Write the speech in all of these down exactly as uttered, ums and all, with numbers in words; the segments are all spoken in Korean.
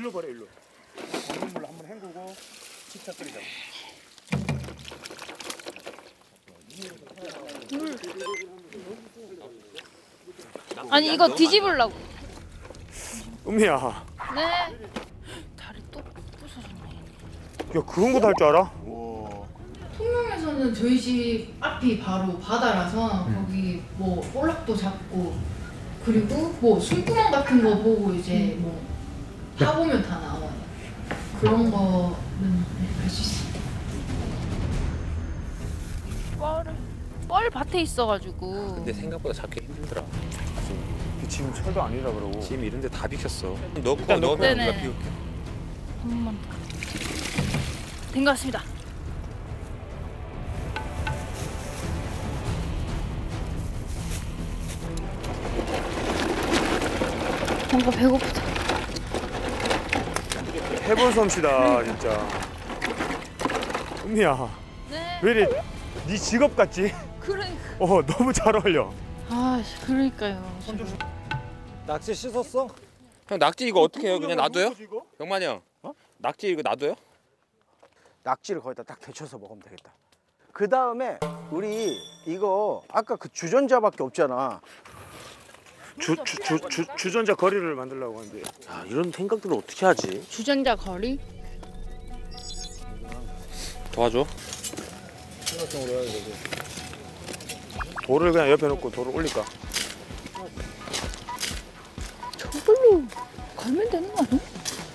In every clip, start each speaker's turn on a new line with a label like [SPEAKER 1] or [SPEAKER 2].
[SPEAKER 1] 일로 버려 일로. 건물로 한번 헹구고 식탁 끓이자.
[SPEAKER 2] 물. 아니 이거 뒤집으려고.
[SPEAKER 1] 은미야.
[SPEAKER 2] 네. 다리 또 부서졌네.
[SPEAKER 1] 야 그런 거 다 할 줄 알아?
[SPEAKER 3] 통영에서는 저희 집 앞이 바로 바다라서
[SPEAKER 1] 음.
[SPEAKER 3] 거기 뭐 볼락도 잡고 그리고 뭐 숨구멍 같은 거 보고 이제 뭐 파보면 다 나와요. 그런 거는 할 수 있어요.
[SPEAKER 2] 뻘을 뻘 밭에 있어가지고.
[SPEAKER 4] 근데 생각보다 잡기 힘들더라.
[SPEAKER 1] 지금 철도 아니라 그러고.
[SPEAKER 4] 지금 이런 데 다 비켰어. 넣고
[SPEAKER 1] 일단 넣고.
[SPEAKER 4] 넣으면
[SPEAKER 2] 네네.
[SPEAKER 4] 우리가 비울게.
[SPEAKER 2] 한 번만 된 것 같습니다. 뭔가 배고프다.
[SPEAKER 1] 해본 솜씨다 진짜. 은미야
[SPEAKER 2] 네.
[SPEAKER 1] 왜 이래 네 직업 같지?
[SPEAKER 2] 그러니까.
[SPEAKER 1] 어 너무 잘 어울려.
[SPEAKER 2] 아, 그러니까요.
[SPEAKER 5] 낙지 씻었어?
[SPEAKER 4] 형 낙지 이거 어떻게 해요? 그냥 놔둬요?
[SPEAKER 1] 이거?
[SPEAKER 4] 영만이 형. 어? 낙지 이거 놔둬요?
[SPEAKER 5] 낙지를 거기다 딱 데쳐서 먹으면 되겠다. 그 다음에 우리 이거 아까 그 주전자밖에 없잖아.
[SPEAKER 1] 주, 주, 주, 주, 주전자 거리를 만들려고 하는데.
[SPEAKER 6] 야, 이런 생각들을 어떻게 하지?
[SPEAKER 2] 주전자 거리?
[SPEAKER 4] 도와줘.
[SPEAKER 1] 돌을 그냥 옆에 놓고 돌을 올릴까?
[SPEAKER 2] 저걸로 걸면 되는 거 아니야?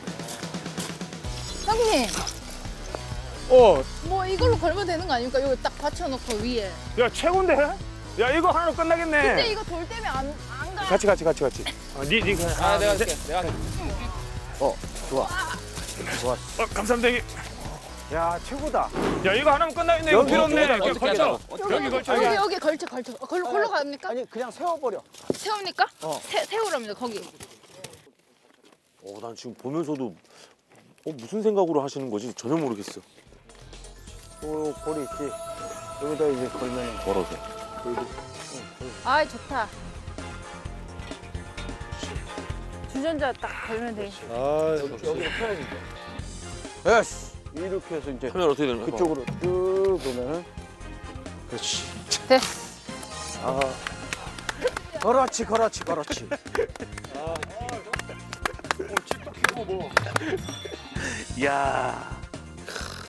[SPEAKER 2] 형님,
[SPEAKER 1] 어,
[SPEAKER 2] 뭐 이걸로 걸면 되는 거 아닙니까? 여기 딱 받쳐놓고 위에.
[SPEAKER 1] 야 최고인데? 야 이거 하나로 끝나겠네.
[SPEAKER 2] 근데 이거 돌 때문에 안, 안 가.
[SPEAKER 1] 같이 같이 같이 같이. 아, 니, 니 그냥.
[SPEAKER 4] 아 내가 할게. 내가 할게.
[SPEAKER 5] 어, 좋아. 좋아.
[SPEAKER 1] 어, 감사합니다. 형님.
[SPEAKER 5] 야, 최고다.
[SPEAKER 1] 야 이거 하나면 끝나겠네. 이거 필요 없네.
[SPEAKER 4] 어떻게
[SPEAKER 1] 여기 걸쳐.
[SPEAKER 4] 하자고?
[SPEAKER 1] 여기 걸쳐.
[SPEAKER 2] 여기
[SPEAKER 1] 여기.
[SPEAKER 2] 여기 걸쳐 걸쳐. 어, 걸로 걸로 갑니까?
[SPEAKER 5] 아니, 그냥 세워버려.
[SPEAKER 2] 세웁니까?
[SPEAKER 5] 어.
[SPEAKER 2] 세 세우랍니다 거기.
[SPEAKER 6] 어, 난 지금 보면서도 어, 무슨 생각으로 하시는 거지? 전혀 모르겠어.
[SPEAKER 5] 요 고리 있지. 여기다 이제 걸면
[SPEAKER 6] 걸어서.
[SPEAKER 2] 아 좋다. 주전자 딱 걸면 돼.
[SPEAKER 5] 아, 여기로 펴야지. 예스. 이렇게 해서 이제
[SPEAKER 6] 하면 어떻게 되는 거야?
[SPEAKER 5] 그쪽으로 쭉 보면은
[SPEAKER 6] 그렇지.
[SPEAKER 2] 됐어.
[SPEAKER 5] 아. 그렇지, 그렇지, 그렇지.
[SPEAKER 6] 이야.